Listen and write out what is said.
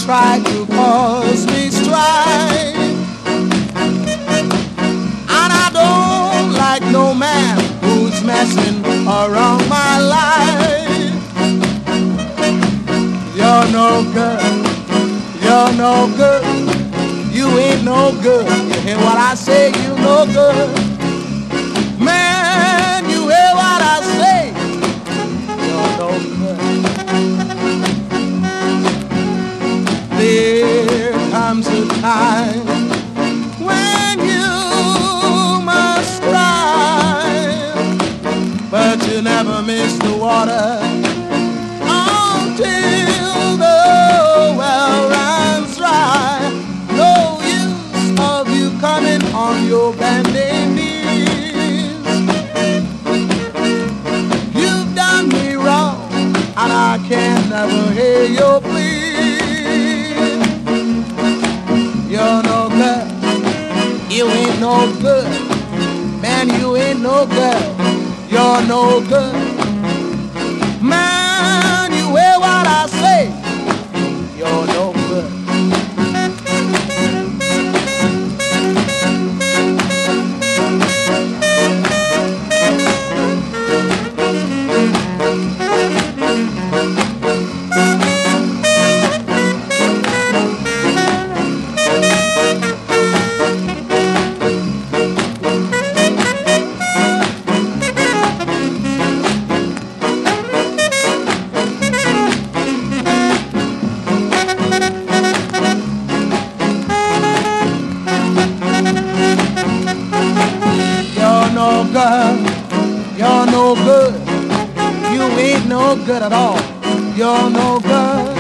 try to cause me strife. And I don't like no man who's messing around my life. You're no good, you're no good, you ain't no good. You hear what I say, you no good. Man, you hear what I say, you're no good. There comes a time when you must strive, but you never miss the water until the well runs dry. No use of you coming on your bending knees. You've done me wrong, and I can never hear your plea. You're no good, you ain't no good, man, you ain't no good, you're no good. Man, you hear what I say, you're no good. You're no good, you ain't no good at all. You're no good.